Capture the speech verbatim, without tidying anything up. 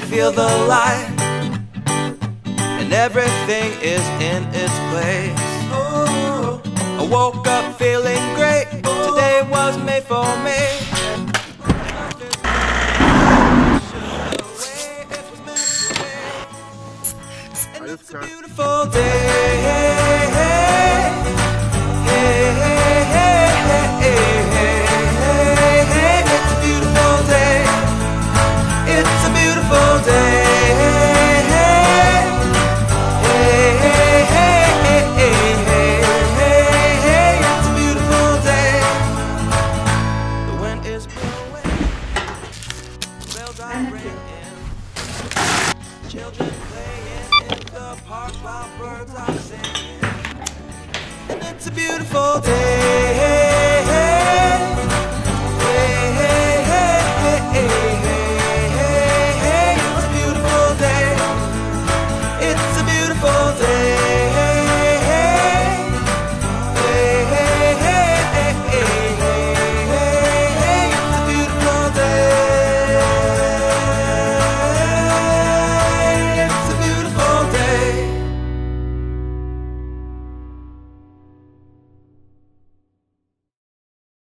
feel the light, and everything is in its place. Oh, I woke up feeling great. Today was made for me. And it's a beautiful day. Children playing in the park while birds are singing, and it's a beautiful day.